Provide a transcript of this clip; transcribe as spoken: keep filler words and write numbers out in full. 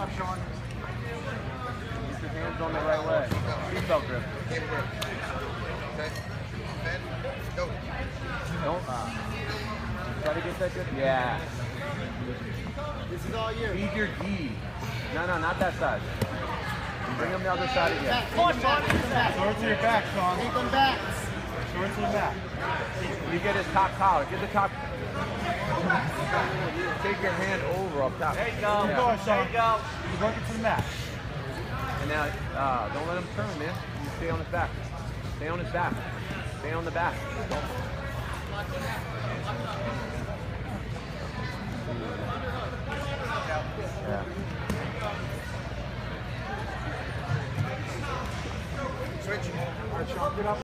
up, Sean. Keep your hands on the right way. Seatbelt grip. Okay. Then, go. Don't, uh, try to get that good. Yeah. This is all you. Feed your D. No, no, not that side. Bring them the other side again. Come on, Sean. Sword to your back, Sean. Take them back. Sword to the back. You get his top collar. Get the top. Take your hand over up top. There you go. Yeah. Go on, Sean. There you go. You're working to the mat. And now, uh, don't let him turn, man. You stay on his back. Stay on his back. Stay on the back. Yeah. Switch. All right, Sean, get up.